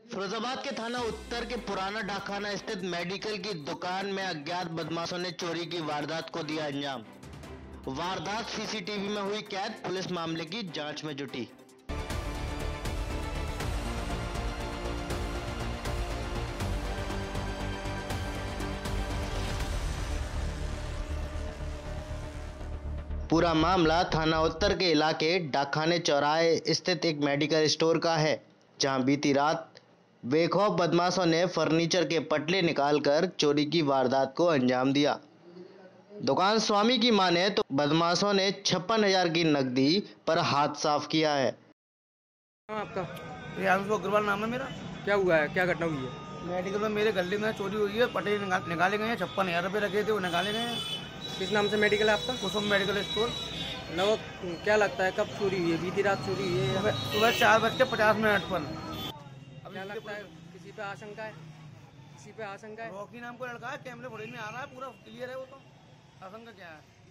फिरोजाबाद के थाना उत्तर के पुराना डाकखाना स्थित मेडिकल की दुकान में अज्ञात बदमाशों ने चोरी की वारदात को दिया अंजाम। वारदात सीसीटीवी में हुई कैद, पुलिस मामले की जांच में जुटी। पूरा मामला थाना उत्तर के इलाके डाकखाने चौराहे स्थित एक मेडिकल स्टोर का है, जहां बीती रात बेखौफ बदमाशों ने फर्नीचर के पटले निकालकर चोरी की वारदात को अंजाम दिया। दुकान स्वामी की माने तो बदमाशों ने 56,000 की नकदी पर हाथ साफ किया है। आपका प्रियांशु अग्रवाल नाम है मेरा। क्या हुआ है, क्या घटना हुई है? मेडिकल में मेरे गले में चोरी हुई है। पटे निकाले गए हैं। 56,000 रुपये रखे थे, वो निकाले गए हैं। किस नाम से मेडिकल है आपका? Kusum medical store. लगभग क्या लगता है कब चोरी हुई है? बीती रात चोरी हुई है? सुबह 4:50 पर। क्या लगता है किसी पे आशंका है? किसी पे आशंका है? रॉकी नाम को लड़का है, कैमरे फुटेज में आ रहा है, पूरा क्लियर है। वो तो आशंका क्या है?